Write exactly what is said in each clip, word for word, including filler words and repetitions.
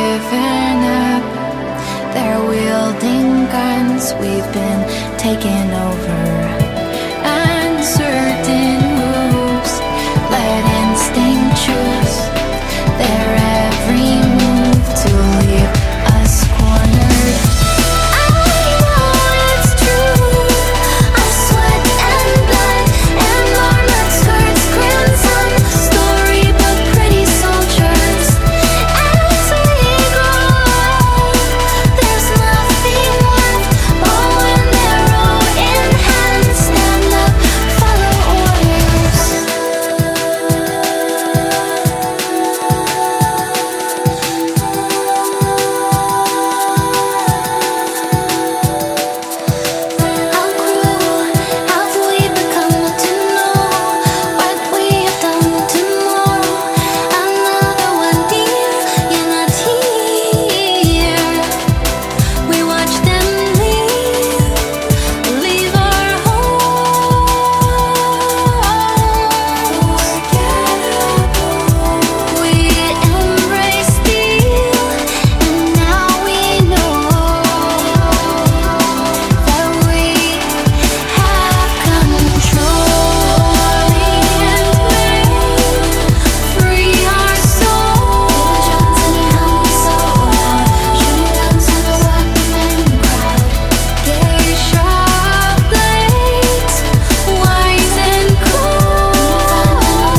given up. They're wielding guns, we've been taken over. And certain moves, let instinct choose their every move to leave us cornered. I know it's true, our sweat and blood and armored skirts, crimson storybook pretty soldiers. As we grow up, there's nothing left, bow and arrow in hand, stand up, follow orders. How cruel have we become to know what we have done tomorrow? Another one dear, you're not here. We watch them leave, leave our home. We embrace steel, and now we know that we have control and free our souls. Shooting guns and workmen crowd, gay sharp blades, wise and cold.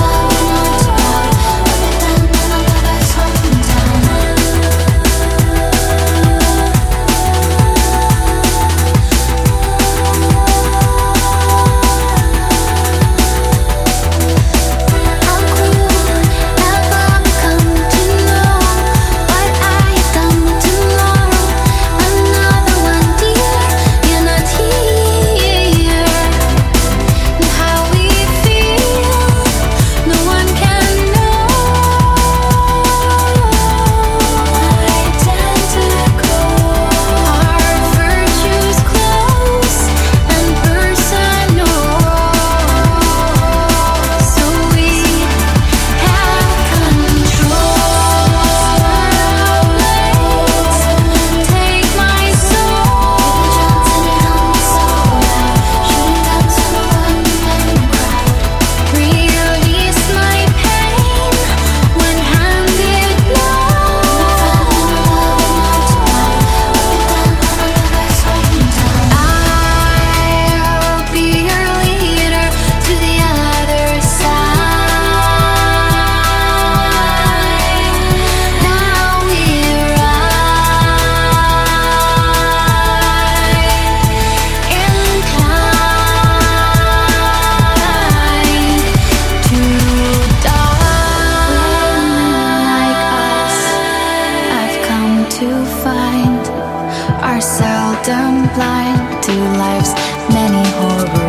How cruel have I become to know what I have done tomorrow? Another one dear, you're not here. And how we feel, no one can know. Identical, our virtues close and personal. So we have control. Take my soul. Shooting guns and workmen crowd, release my pain when handed low. I'll be your leader to the other side. Now we ride, inclined to die. Like us, I've come to find are seldom blind to life's many horrors.